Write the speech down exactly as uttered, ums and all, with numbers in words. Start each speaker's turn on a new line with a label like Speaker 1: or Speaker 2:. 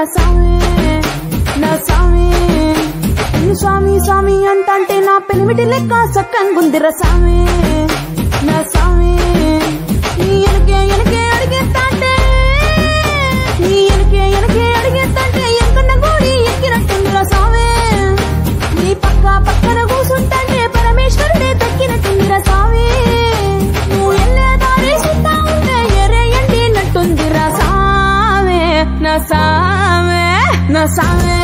Speaker 1: సామి నా సామి స్వామి స్వామి అంటే నా పెనిమిటి లెక్క సక్కంగుందిరా సామి నా సామి నీ ఎనకే ఎనకే అడిగేస్తాంటే నీ ఎనకే ఎనకే అడిగేస్తాంటే ఎక్కన్న గోడి ఎక్కినట్టుందిరా సామి నీ పక్క పక్కన కూసుంటే పరమేశ్వరుడే తక్కినట్టుందిరా సామి నువ్వు ఎల్లే దారి సుత్తా ఉంటే ఎరే ఎండినట్టుందిరా సామి నా సామి నా సామి